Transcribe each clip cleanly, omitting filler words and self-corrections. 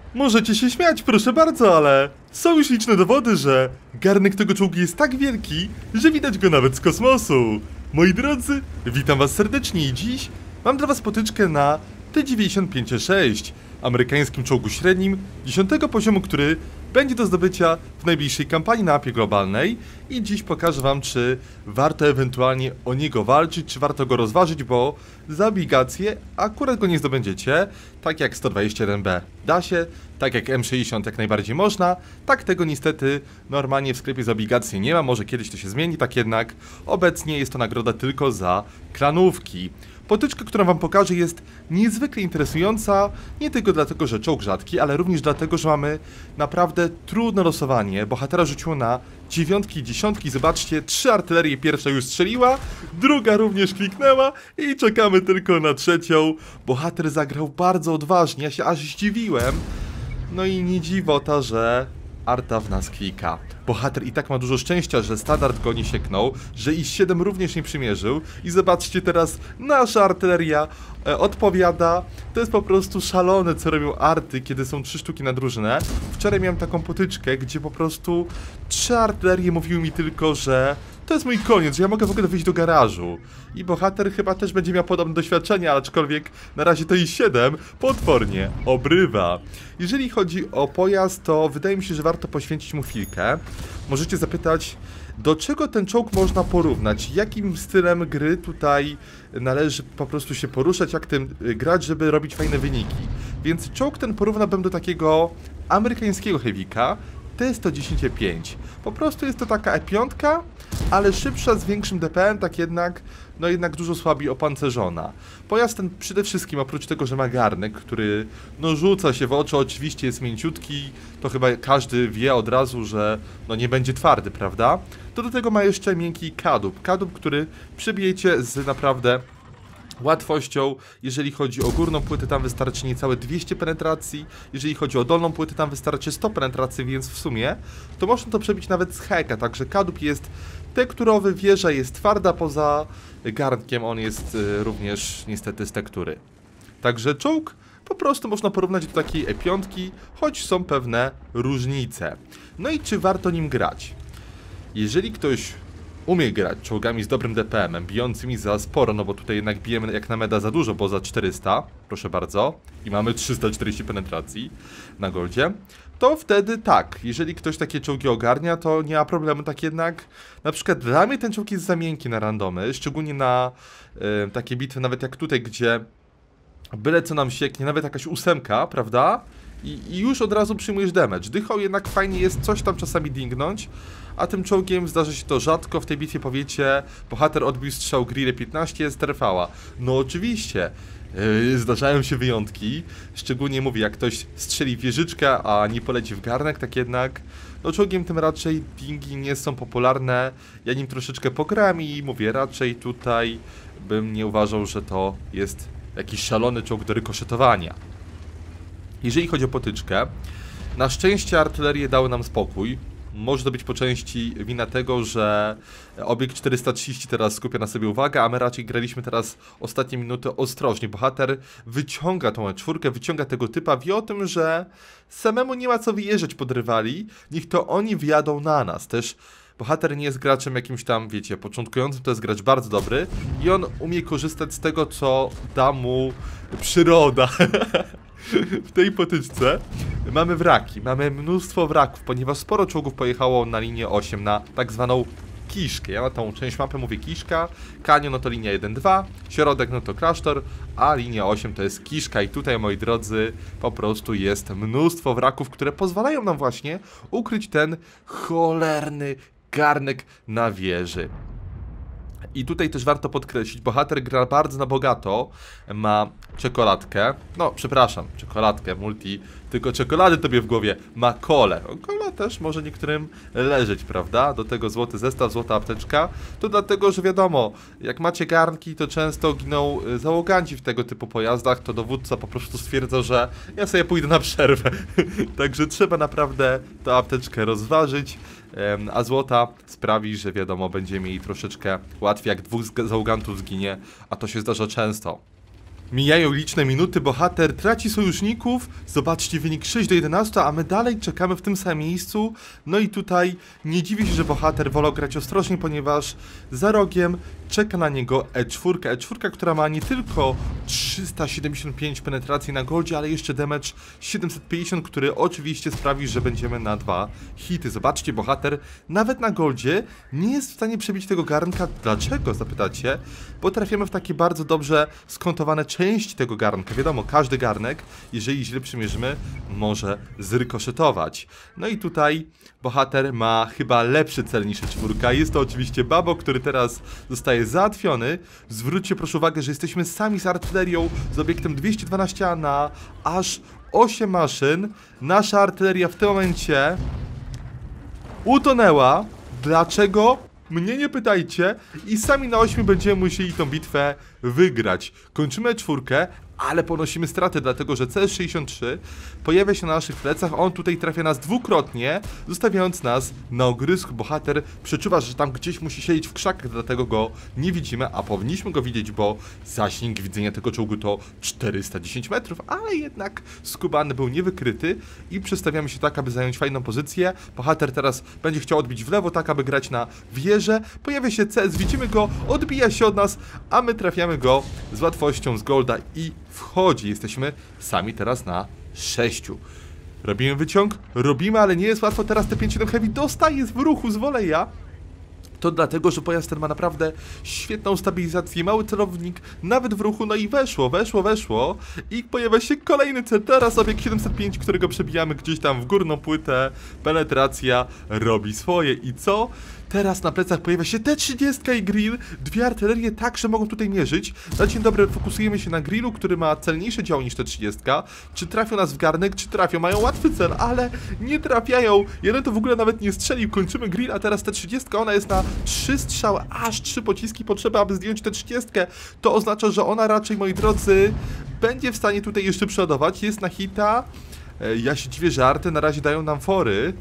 Możecie się śmiać, proszę bardzo, ale są już liczne dowody, że garnek tego czołgu jest tak wielki, że widać go nawet z kosmosu. Moi drodzy, witam was serdecznie i dziś mam dla was potyczkę na T-95-6, amerykańskim czołgu średnim 10 poziomu, który będzie do zdobycia w najbliższej kampanii na mapie globalnej i dziś pokażę wam, czy warto ewentualnie o niego walczyć, czy warto go rozważyć, bo za obligacje akurat go nie zdobędziecie, tak jak 121B da się, tak jak M60 jak najbardziej można, tak tego niestety normalnie w sklepie za obligacje nie ma, może kiedyś to się zmieni, tak jednak obecnie jest to nagroda tylko za klanówki. Potyczka, którą wam pokażę, jest niezwykle interesująca, nie tylko dlatego, że czołg rzadki, ale również dlatego, że mamy naprawdę trudne losowanie. Bohatera rzuciło na dziewiątki i dziesiątki, zobaczcie, 3 artylerie, pierwsza już strzeliła, druga również kliknęła i czekamy tylko na trzecią. Bohater zagrał bardzo odważnie, ja się aż zdziwiłem. No i nie dziwota, że arta w nas klika. Bohater i tak ma dużo szczęścia, że standard go nie sieknął, że IS-7 również nie przymierzył i zobaczcie teraz, nasza artyleria odpowiada. To jest po prostu szalone, co robią arty, kiedy są 3 sztuki na drużynę. Wczoraj miałem taką potyczkę, gdzie po prostu 3 artylerie mówiły mi tylko, że to jest mój koniec, że ja mogę w ogóle wyjść do garażu. I bohater chyba też będzie miał podobne doświadczenia, aczkolwiek na razie to IS-7 potwornie obrywa. Jeżeli chodzi o pojazd, to wydaje mi się, że warto poświęcić mu chwilkę. Możecie zapytać, do czego ten czołg można porównać? Jakim stylem gry tutaj należy po prostu się poruszać, jak tym grać, żeby robić fajne wyniki? Więc czołg ten porównałbym do takiego amerykańskiego heavy'ka T-110-5. Po prostu jest to taka E5, ale szybsza, z większym DPM, tak jednak, no jednak dużo słabiej opancerzona. Pojazd ten przede wszystkim, oprócz tego, że ma garnek, który no rzuca się w oczy, oczywiście jest mięciutki, to chyba każdy wie od razu, że no nie będzie twardy, prawda? To do tego ma jeszcze miękki kadłub, który przybijecie z naprawdę łatwością. Jeżeli chodzi o górną płytę, tam wystarczy niecałe 200 penetracji, jeżeli chodzi o dolną płytę, tam wystarczy 100 penetracji, więc w sumie to można to przebić nawet z heka, także kadłub jest tekturowy, wieża jest twarda, poza garnkiem on jest również niestety z tektury. Także czołg po prostu można porównać do takiej E5, choć są pewne różnice. No i czy warto nim grać? Jeżeli ktoś umie grać czołgami z dobrym DPM-em, bijącymi za sporo, no bo tutaj jednak bijemy jak na meda za dużo, bo za 400, proszę bardzo, i mamy 340 penetracji na goldzie, to wtedy tak, jeżeli ktoś takie czołgi ogarnia, to nie ma problemu, tak jednak, na przykład dla mnie ten czołg jest za miękki na randomy, szczególnie na takie bitwy, nawet jak tutaj, gdzie byle co nam sieknie, nawet jakaś 8, prawda? I już od razu przyjmujesz damage. Dychą jednak fajnie jest coś tam czasami dingnąć, a tym czołgiem zdarza się to rzadko. W tej bitwie powiecie, bohater odbił strzał Grille 15 z trwała. No oczywiście, zdarzają się wyjątki, szczególnie mówię, jak ktoś strzeli wieżyczkę, a nie poleci w garnek, tak jednak no czołgiem tym raczej dingi nie są popularne. Ja nim troszeczkę pograłem i mówię, raczej tutaj bym nie uważał, że to jest jakiś szalony czołg do rykoszetowania. Jeżeli chodzi o potyczkę, na szczęście artylerie dały nam spokój. Może to być po części wina tego, że obiekt 430 teraz skupia na sobie uwagę, a my raczej graliśmy teraz ostatnie minuty ostrożnie. Bohater wyciąga tą E4, wyciąga tego typa, wie o tym, że samemu nie ma co wyjeżdżać pod rywali, niech to oni wjadą na nas. Też bohater nie jest graczem jakimś tam, wiecie, początkującym, to jest gracz bardzo dobry i on umie korzystać z tego, co da mu przyroda. W tej potyczce mamy wraki, mamy mnóstwo wraków, ponieważ sporo czołgów pojechało na linię 8, na tak zwaną kiszkę. Ja na tą część mapy mówię kiszka, kanion no to linia 1-2, środek no to klasztor, a linia 8 to jest kiszka i tutaj, moi drodzy, po prostu jest mnóstwo wraków, które pozwalają nam właśnie ukryć ten cholerny garnek na wieży. I tutaj też warto podkreślić, bohater gra bardzo na bogato, ma czekoladkę, no przepraszam, czekoladkę, multi, tylko czekolady tobie w głowie, ma kolę. Kola też może niektórym leżeć, prawda? Do tego złoty zestaw, złota apteczka, to dlatego, że wiadomo, jak macie garnki, to często giną załoganci w tego typu pojazdach, to dowódca po prostu stwierdza, że ja sobie pójdę na przerwę. Także trzeba naprawdę tę apteczkę rozważyć. A złota sprawi, że wiadomo, będziemy mieli troszeczkę łatwiej, jak 2 załogantów zginie, a to się zdarza często. Mijają liczne minuty, bohater traci sojuszników, zobaczcie wynik 6-11, a my dalej czekamy w tym samym miejscu. No i tutaj nie dziwię się, że bohater wolał grać ostrożnie, ponieważ za rogiem czeka na niego E4, która ma nie tylko 375 penetracji na goldzie, ale jeszcze damage 750, który oczywiście sprawi, że będziemy na 2 hity. Zobaczcie, bohater nawet na goldzie nie jest w stanie przebić tego garnka. Dlaczego, zapytacie? Bo trafiamy w takie bardzo dobrze skontowane części tego garnka. Wiadomo, każdy garnek, jeżeli źle przymierzymy, może zrykoszetować. No i tutaj bohater ma chyba lepszy cel niż E4. Jest to oczywiście Babo, który teraz zostaje załatwiony. Zwróćcie proszę uwagę, że jesteśmy sami z artylerią, z obiektem 212 na aż 8 maszyn. Nasza artyleria w tym momencie utonęła. Dlaczego? Mnie nie pytajcie i sami na 8 będziemy musieli tą bitwę wygrać. Kończymy czwórkę, ale ponosimy straty, dlatego że CS-63 pojawia się na naszych plecach. On tutaj trafia nas dwukrotnie, zostawiając nas na ogryzku. Bohater przeczuwa, że tam gdzieś musi siedzieć w krzakach, dlatego go nie widzimy, a powinniśmy go widzieć, bo zasięg widzenia tego czołgu to 410 metrów, ale jednak skubany był niewykryty i przestawiamy się tak, aby zająć fajną pozycję. Bohater teraz będzie chciał odbić w lewo, tak aby grać na wieżę. Pojawia się CS, widzimy go, odbija się od nas, a my trafiamy go z łatwością z golda i wchodzi. Jesteśmy sami teraz na 6. Robimy wyciąg? Robimy, ale nie jest łatwo. Teraz T57 Heavy dostaje w ruchu z woleja. To dlatego, że pojazd ten ma naprawdę świetną stabilizację, mały celownik, nawet w ruchu, no i weszło i pojawia się kolejny cel, teraz obiekt 705, którego przebijamy gdzieś tam w górną płytę, penetracja robi swoje i co? Teraz na plecach pojawia się T30 i grill, dwie artylerie także mogą tutaj mierzyć. Na dzień dobry fokusujemy się na grillu, który ma celniejsze działo niż T30. Czy trafią nas w garnek, czy trafią? Mają łatwy cel, ale nie trafiają. Jeden to w ogóle nawet nie strzelił, kończymy grill, a teraz T30, ona jest na 3 strzały, aż 3 pociski potrzeba, aby zdjąć T30. To oznacza, że ona raczej, moi drodzy, będzie w stanie tutaj jeszcze przeładować. Jest na hita. Ja się dziwię, że arty na razie dają nam fory.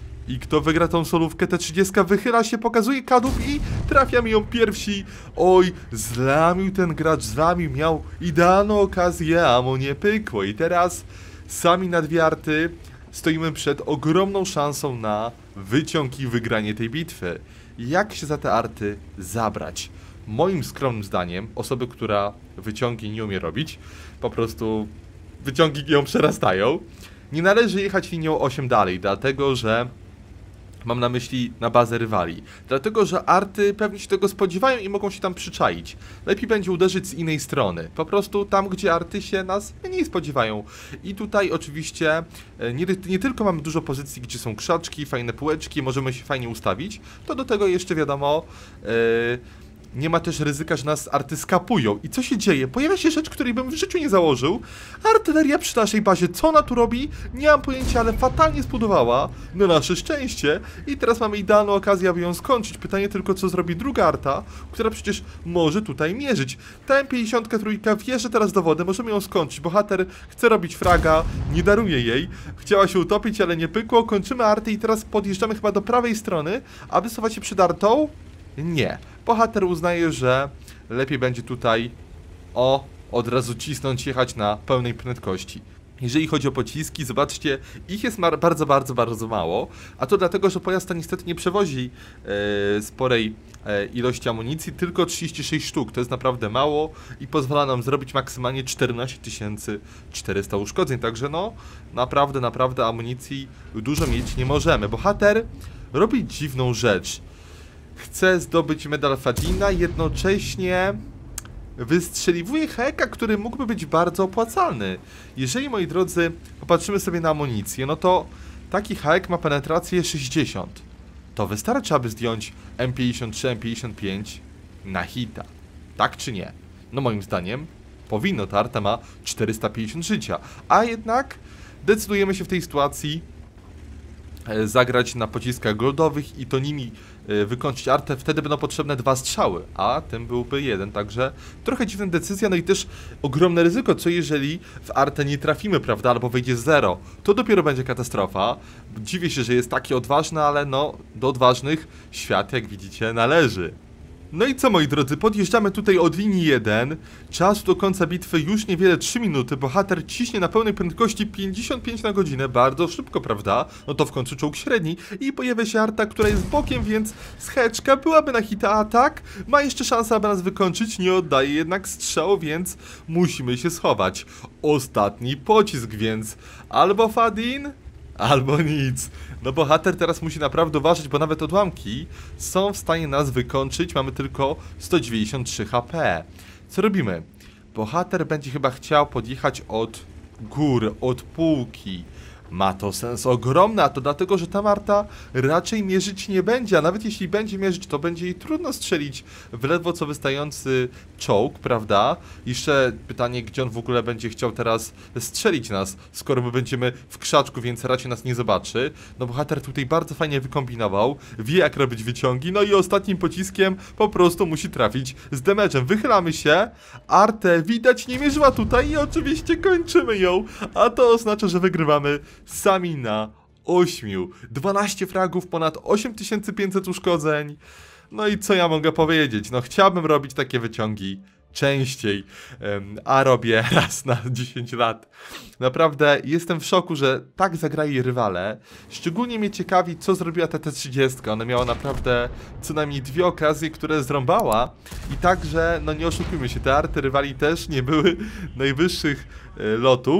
I kto wygra tą solówkę? T30 wychyla się, pokazuje kadłub i trafiamy ją pierwsi. Oj, zlamił ten gracz, zlamił, miał idealną okazję, a mu nie pykło. I teraz sami na dwie arty stoimy przed ogromną szansą na wyciąg i wygranie tej bitwy. Jak się za te arty zabrać? Moim skromnym zdaniem, osoby, która wyciągi nie umie robić, po prostu wyciągi ją przerastają. Nie należy jechać linią 8 dalej, dlatego że mam na myśli na bazę rywali. Dlatego, że arty pewnie się tego spodziewają i mogą się tam przyczaić. Lepiej będzie uderzyć z innej strony. Po prostu tam, gdzie arty się nas mniej spodziewają. I tutaj oczywiście nie tylko mamy dużo pozycji, gdzie są krzaczki, fajne półeczki, możemy się fajnie ustawić, to do tego jeszcze wiadomo... nie ma też ryzyka, że nas arty skapują. I co się dzieje? Pojawia się rzecz, której bym w życiu nie założył. Artyleria przy naszej bazie. Co ona tu robi? Nie mam pojęcia, ale fatalnie zbudowała. Na nasze szczęście. I teraz mamy idealną okazję, aby ją skończyć. Pytanie tylko, co zrobi druga arta, która przecież może tutaj mierzyć. Ta M53 wjeżdża teraz do wody. Możemy ją skończyć. Bohater chce robić fraga. Nie daruje jej. Chciała się utopić, ale nie pykło. Kończymy arty i teraz podjeżdżamy chyba do prawej strony, aby schować się przed artą. Nie. Bohater uznaje, że lepiej będzie tutaj od razu cisnąć, jechać na pełnej prędkości. Jeżeli chodzi o pociski, zobaczcie, ich jest bardzo mało, a to dlatego, że pojazd ten niestety nie przewozi sporej ilości amunicji, tylko 36 sztuk, to jest naprawdę mało i pozwala nam zrobić maksymalnie 14 400 uszkodzeń, także no, naprawdę amunicji dużo mieć nie możemy. Bohater robi dziwną rzecz. Chce zdobyć medal Fadina, jednocześnie wystrzeliwuje heka, który mógłby być bardzo opłacalny. Jeżeli, moi drodzy, popatrzymy sobie na amunicję, no to taki hek ma penetrację 60. To wystarczy, aby zdjąć M53, M55 na hita. Tak czy nie? No moim zdaniem powinno, ta arta ma 450 życia, a jednak decydujemy się w tej sytuacji zagrać na pociskach goldowych i to nimi wykończyć artę, wtedy będą potrzebne 2 strzały, a tym byłby 1, także trochę dziwna decyzja, no i też ogromne ryzyko, co jeżeli w artę nie trafimy, prawda, albo wyjdzie 0, to dopiero będzie katastrofa. Dziwię się, że jest taki odważny, ale no, do odważnych świat, jak widzicie, należy. No i co, moi drodzy, podjeżdżamy tutaj od linii 1. Czas do końca bitwy już niewiele 3 minuty. Bohater ciśnie na pełnej prędkości 55 na godzinę. Bardzo szybko, prawda? No to w końcu czołg średni. I pojawia się arta, która jest bokiem, więc scheczka byłaby na hita, a tak ma jeszcze szansę, aby nas wykończyć. Nie oddaje jednak strzału, więc musimy się schować. Ostatni pocisk, więc albo Fadin, albo nic. No bohater teraz musi naprawdę uważać, bo nawet odłamki są w stanie nas wykończyć. Mamy tylko 193 HP. Co robimy? Bohater będzie chyba chciał podjechać od góry, od półki. Ma to sens ogromny, a to dlatego, że ta Marta raczej mierzyć nie będzie, a nawet jeśli będzie mierzyć, to będzie jej trudno strzelić w ledwo co wystający czołg, prawda? Jeszcze pytanie, gdzie on w ogóle będzie chciał teraz strzelić nas, skoro my będziemy w krzaczku, więc raczej nas nie zobaczy. No bohater tutaj bardzo fajnie wykombinował, wie jak robić wyciągi, no i ostatnim pociskiem po prostu musi trafić z damage'em. Wychylamy się, Artę widać nie mierzyła tutaj i oczywiście kończymy ją, a to oznacza, że wygrywamy sami na 8. 12 fragów, ponad 8500 uszkodzeń. No i co ja mogę powiedzieć? No chciałbym robić takie wyciągi częściej, a robię raz na 10 lat. Naprawdę jestem w szoku, że tak zagrali rywale. Szczególnie mnie ciekawi, co zrobiła ta T-30. Ona miała naprawdę co najmniej 2 okazje, które zrąbała. I także, no nie oszukujmy się, te arty rywali też nie były najwyższych lotów.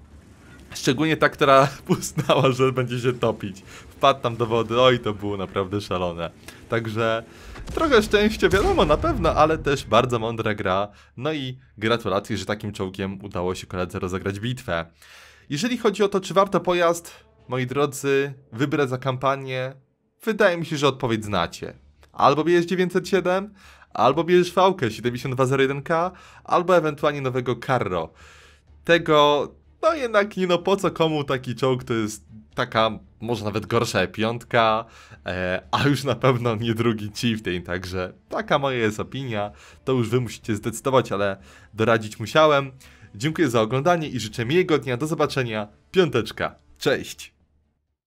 Szczególnie ta, która uznała, że będzie się topić. Wpadł tam do wody, oj, to było naprawdę szalone. Także trochę szczęścia, wiadomo, na pewno, ale też bardzo mądra gra. No i gratulacje, że takim czołgiem udało się koledze rozegrać bitwę. Jeżeli chodzi o to, czy warto pojazd, moi drodzy, wybrać za kampanię, wydaje mi się, że odpowiedź znacie. Albo bierzesz 907, albo bierzesz Fałkę 7201K, albo ewentualnie nowego Carro. Tego... No jednak nie, no po co komu taki czołg, to jest taka, może nawet gorsza E5, a już na pewno nie drugi Chieftain, także taka moja jest opinia, to już wy musicie zdecydować, ale doradzić musiałem. Dziękuję za oglądanie i życzę miłego dnia, do zobaczenia, piąteczka, cześć!